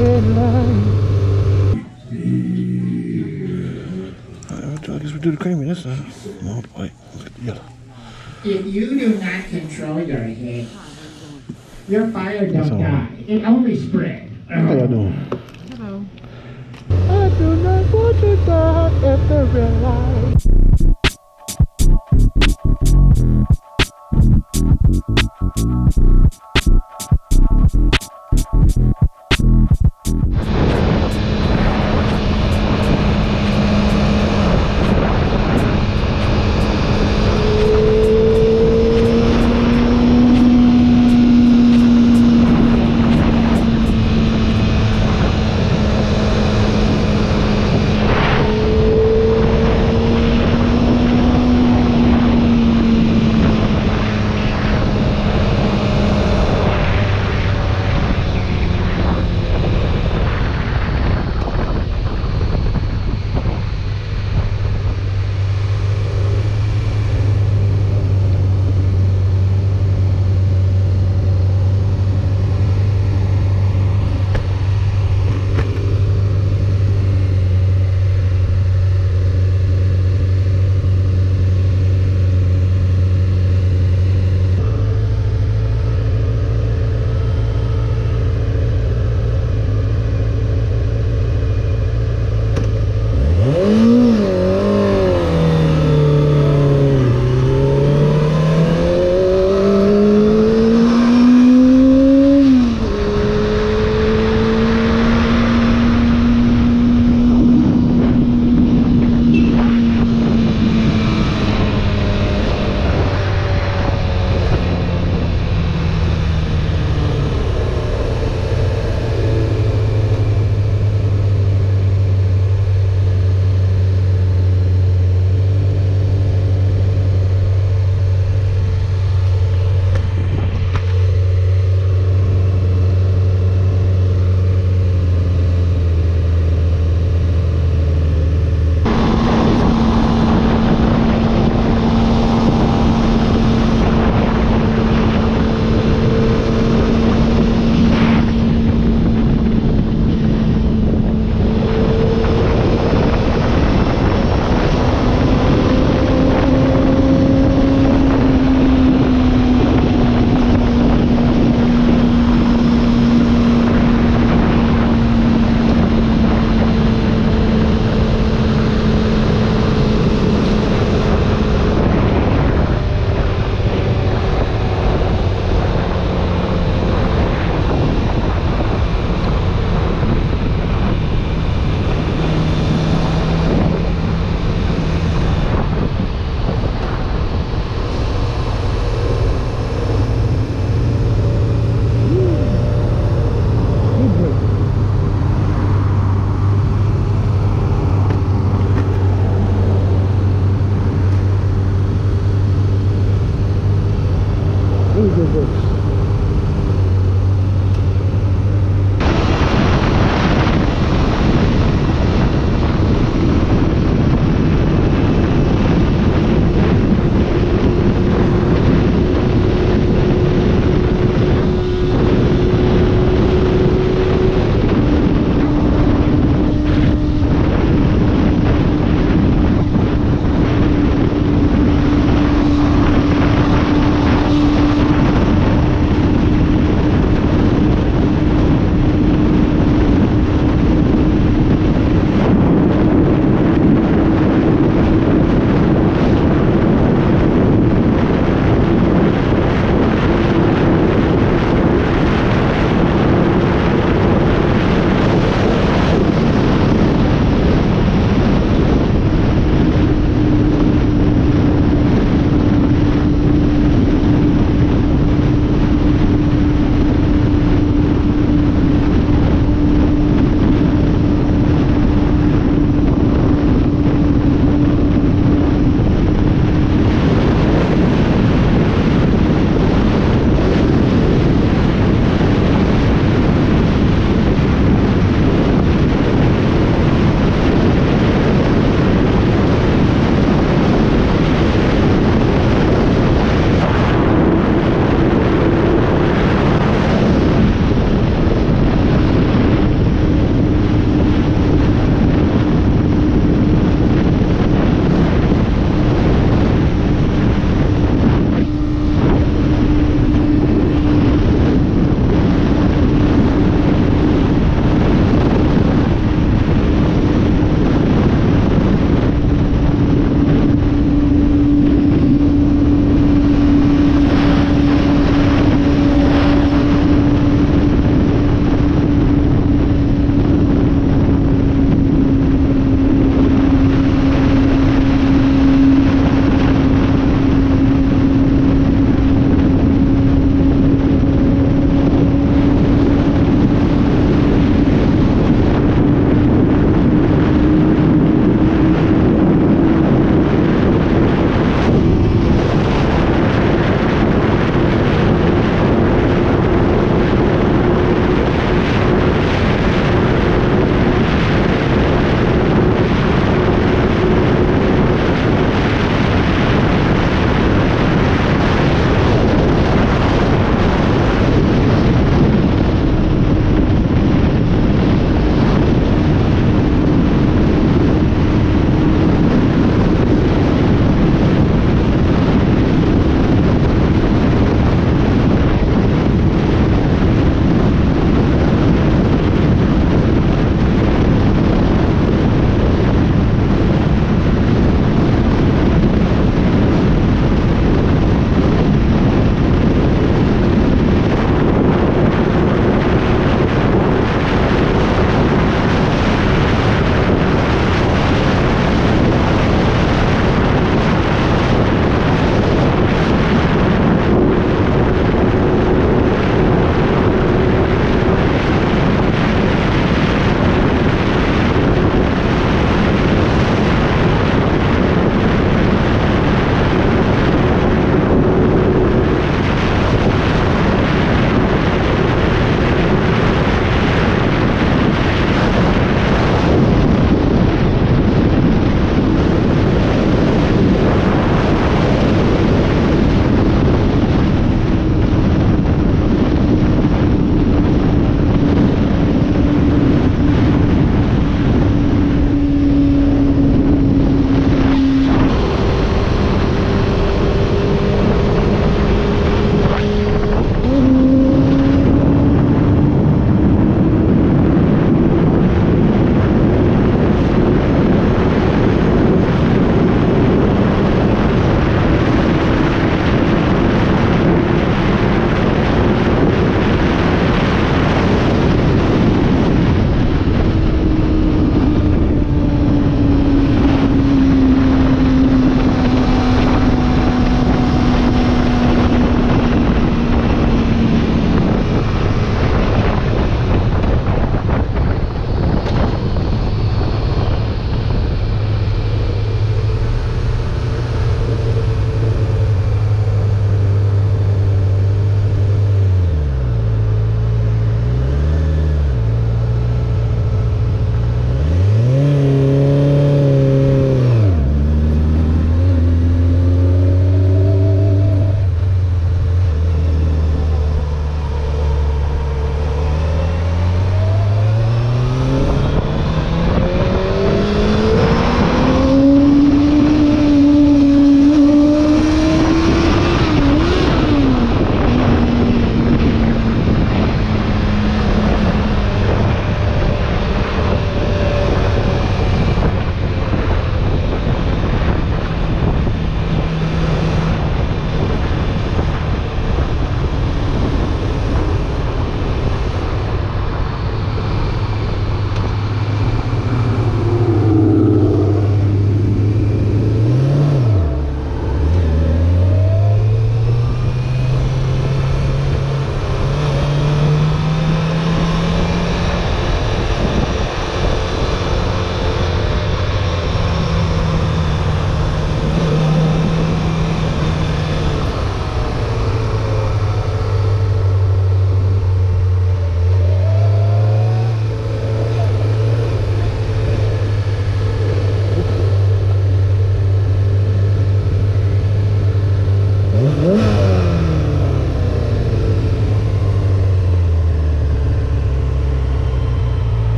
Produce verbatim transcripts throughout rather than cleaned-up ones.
I guess we do the creamy this time. No, wait, look at the yellow. If you do not control your head, your fire don't die. It only spread. How y'all doing? Hello. I do not want to die at the red light.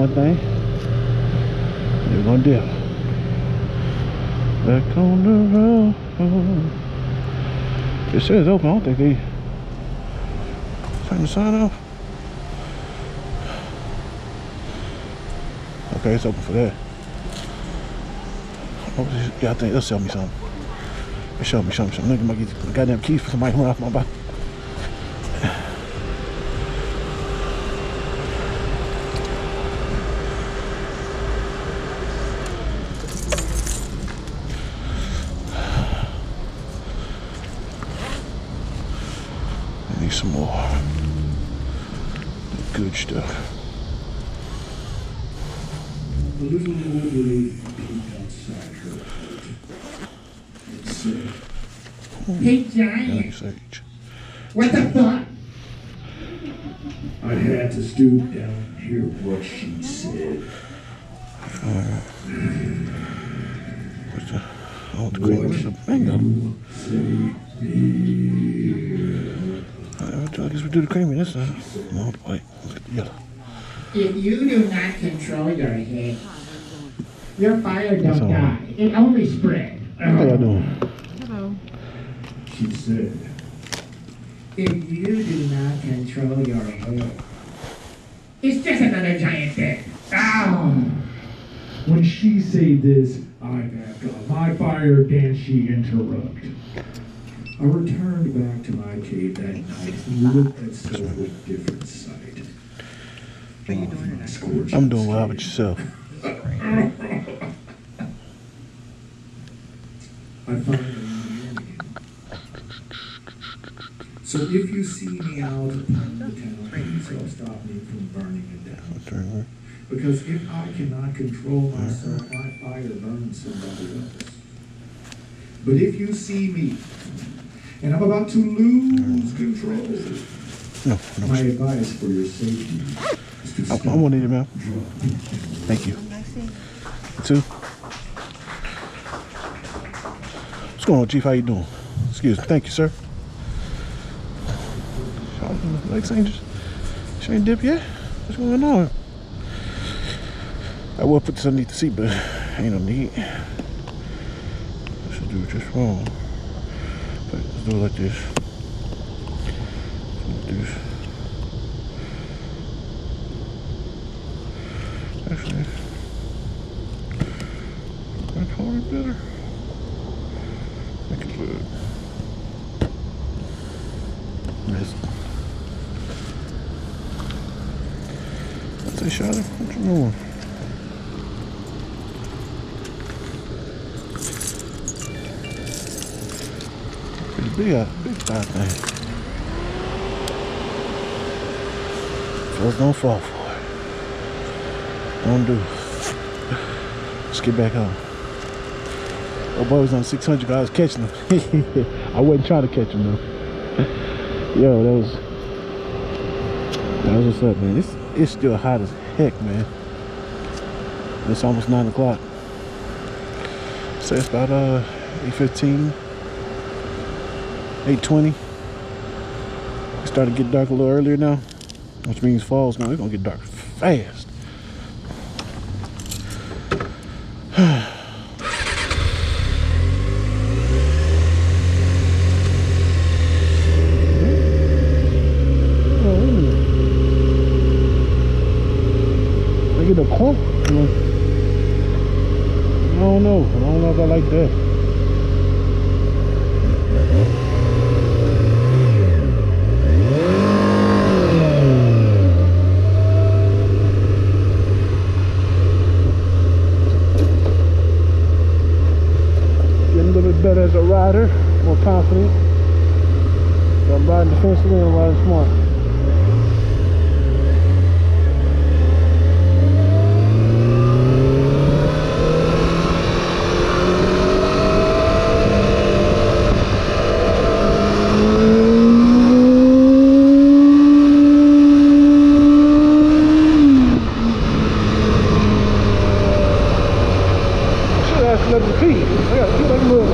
one thing. They're gonna dip. Back on the road. It says open. I don't think they turn the sign off. Okay, it's open for that. Oh, yeah, I think they'll sell me something. They show me something. Look, I might get the goddamn keys for somebody run off my back. I need some more good stuff. A little old lady peeked outside her hut and said, Hey, Giant, Sage. what the fuck? I had to stoop down and hear what she said. What's the, oh, the cream, where's the mango? I guess we do the creamy this time. No, wait, look at the yellow. If you do not control your head, your fire don't die. It only spread. How y'all doing? Hello. She said, If you do not control your head, it's just another giant dick. Ow! when she said this, I backed off. My fire Banshee interrupt. I returned back to my cave that night and looked at so a different sight. What are you doing My tonight? scorched I'm doing well. How skin. about yourself? I finally knew again. So if you see me out upon the town, please don't stop me from burning it down. Because if I cannot control myself, my fire burns somebody else. But if you see me, and I'm about to lose control, No, no. my advice for your safety is to I, stop. I won't need it, man. Thank you. Two. What's going on, Chief? How you doing? Excuse me. Thank you, sir. Legs ain't just, she ain't dip yet. What's going on? I will put this underneath the seat, but ain't no need. I should do it just wrong. But let's do it like this. Like this. Actually, that's probably better. Make it good. Yes. What's that, Shotty? What you doing? Pretty big, uh, big fat thing. Fellas don't fall for it. Don't do it. Let's get back home. Oh boy was on six hundred guys catching him. I wasn't trying to catch him though. Yo, that was that was what's up, man. It's it's still hot as heck, man. It's almost nine o'clock. So it's about uh eight fifteen, eight twenty. It started to get dark a little earlier now, which means fall's gonna it's gonna get dark fast. The corn, I don't know. I don't know if I like that. Getting a little bit better as a rider, more confident. So I'm riding defensively and riding smart. Let me pee. I gotta pee like a little.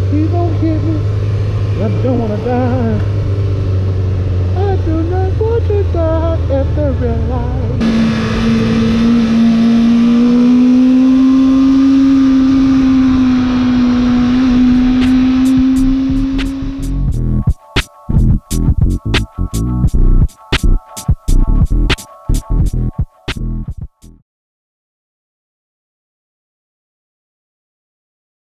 Keep on hitting. I don't wanna die. I do not want to die at the red light.